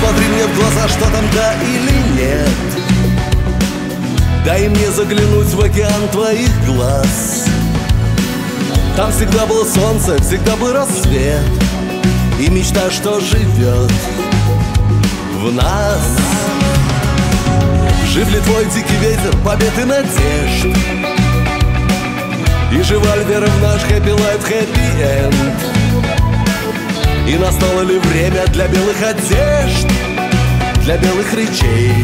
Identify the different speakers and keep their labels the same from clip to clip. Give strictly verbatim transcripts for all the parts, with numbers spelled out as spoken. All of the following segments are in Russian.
Speaker 1: Посмотри мне в глаза, что там, да или нет. Дай мне заглянуть в океан твоих глаз. Там всегда было солнце, всегда был рассвет, и мечта, что живет в нас. Жив ли твой дикий ветер побед и надежд? И жива ли вера в наш happy life, happy end? И настало ли время для белых одежд, для белых речей,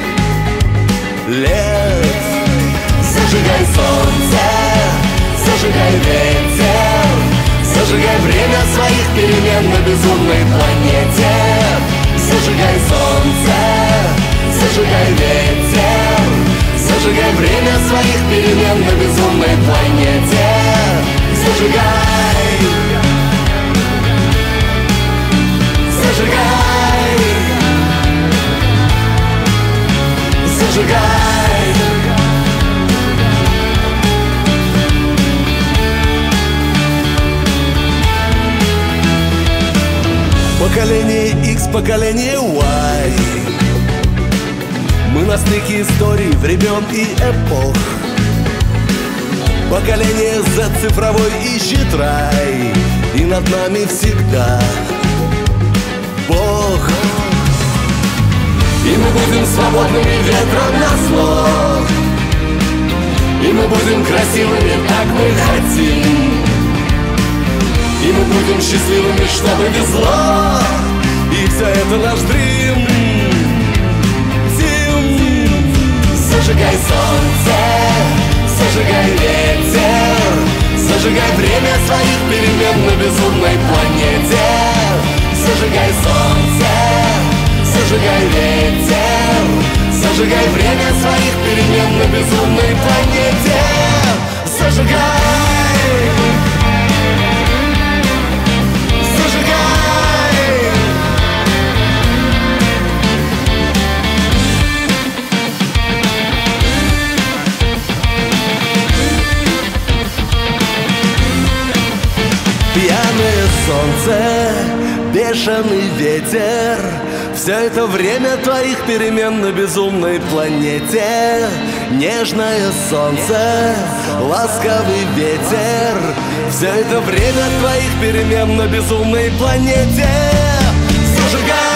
Speaker 1: лет? Зажигай солнце, зажигай ветер, зажигай время своих перемен на безумной планете. Зажигай солнце, зажигай ветер, зажигай время своих перемен на безумной планете. Зажигай, зажигай, зажигай. Поколение X, поколение Y, мы на стыке историй, времен и эпох. Поколение Z, цифровой ищет рай, и над нами всегда Бог. И мы будем свободными ветром назло, и мы будем красивыми, так мы хотим. И мы будем счастливыми, чтобы везло, и все это наш дрим. Дим. Зажигай солнце, зажигай ветер, зажигай время своих перемен на безумной планете. Зажигай солнце, зажигай ветер, зажигай время своих перемен на безумной планете. Зажигай. Пьяное солнце, бешеный ветер, все это время твоих перемен на безумной планете. Нежное солнце, ласковый ветер, все это время твоих перемен на безумной планете. Зажигай!